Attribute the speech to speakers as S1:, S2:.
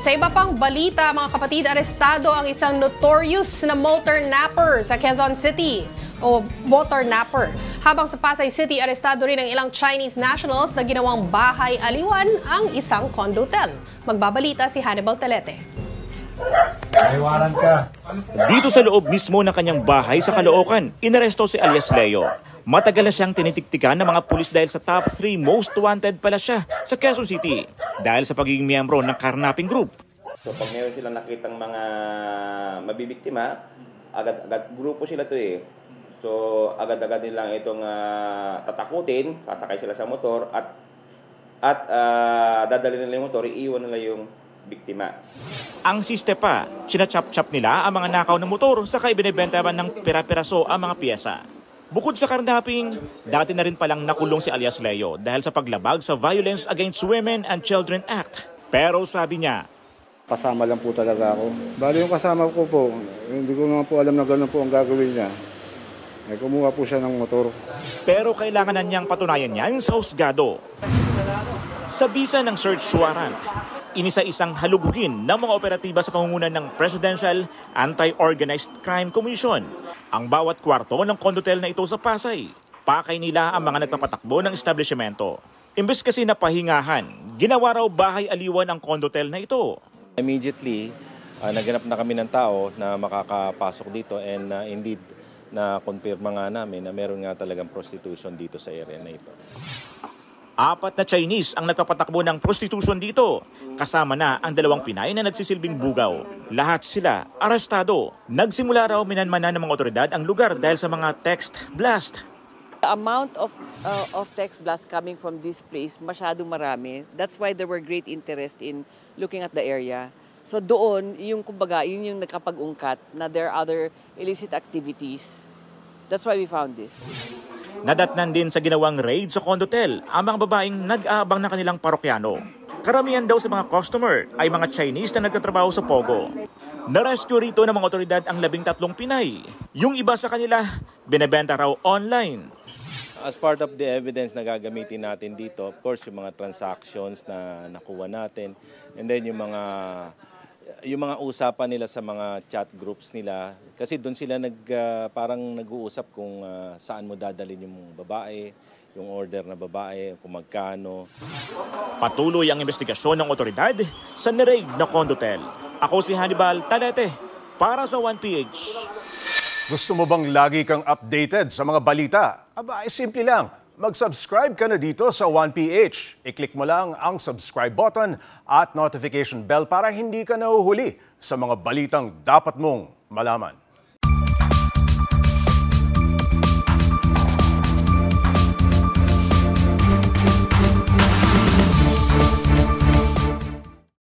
S1: Sa iba pang balita, mga kapatid, arestado ang isang notorious na motor napper sa Quezon City o motor napper. Habang sa Pasay City, arestado rin ang ilang Chinese nationals na ginawang bahay aliwan ang isang condotel. Magbabalita si Hannibal Telete.
S2: Dito sa loob mismo ng kanyang bahay sa Caloocan, inaresto si alias Leo. Matagal na siyang tinitiktikan ng mga pulis dahil sa top 3 most wanted pala siya sa Quezon City dahil sa pagiging miyembro ng carnapping group.
S3: So pag meron silang nakitang mga mabibiktima, agad grupo sila to eh. So agad-agad nilang itong tatakutin, sasakay sila sa motor at dadalhin nila yung motor, iiwan nila yung biktima.
S2: Ang siste pa, sinachap-chap nila ang mga nakaw ng motor saka ibinebentaban ng pira-piraso ang mga piyesa. Bukod sa carnapping, dati na rin palang nakulong si alias Leo dahil sa paglabag sa Violence Against Women and Children Act. Pero sabi niya,
S4: kasama lang po talaga ako. Bali yung kasama ko po, hindi ko naman po alam na gano'n po ang gagawin niya. Ay kumuha po siya ng motor.
S2: Pero kailangan na niyang patunayan yan sa husgado. Sa bisa ng search warrant, inisa-isang halugugin ng mga operatiba sa pangungunan ng Presidential Anti-Organized Crime Commission ang bawat kwarto ng condotel na ito sa Pasay. Pakay nila ang mga nagpapatakbo ng establishmento. Imbes kasi napahingahan, ginawa raw bahay aliwan ang condotel na ito.
S5: Immediately, naganap na kami ng tao na makakapasok dito and indeed na-confirma nga namin na meron nga talagang prostitution dito sa area na ito.
S2: 4 na Chinese ang nagpapatakbo ng prostitution dito. Kasama na ang 2 Pinay na nagsisilbing bugaw. Lahat sila arestado. Nagsimula raw minanmanan ng mga otoridad ang lugar dahil sa mga text blast.
S6: The amount of text blast coming from this place, masyadong marami. That's why there were great interest in looking at the area. So doon, kumbaga, yun yung nagkapag-ungkat na there are other illicit activities. That's why we found this.
S2: Nadatnan din sa ginawang raid sa condotel ang mga babaeng nag-aabang na kanilang parokyano. Karamihan daw sa mga customer ay mga Chinese na nagtatrabaho sa Pogo. Narescue rito ng mga otoridad ang 13 Pinay. Yung iba sa kanila, binebenta raw online.
S5: As part of the evidence na gagamitin natin dito, of course, yung mga transactions na nakuha natin, and then yung mga usapan nila sa mga chat groups nila, kasi doon sila parang nag-uusap kung saan mo dadalhin yung babae, yung order na babae, kung magkano.
S2: Patuloy ang investigasyon ng otoridad sa niraid na condotel. Ako si Hannibal Telete para sa 1PH.
S7: Gusto mo bang lagi kang updated sa mga balita? Aba, simple lang. Mag-subscribe ka na dito sa 1PH. I-click mo lang ang subscribe button at notification bell para hindi ka nahuhuli sa mga balitang dapat mong malaman.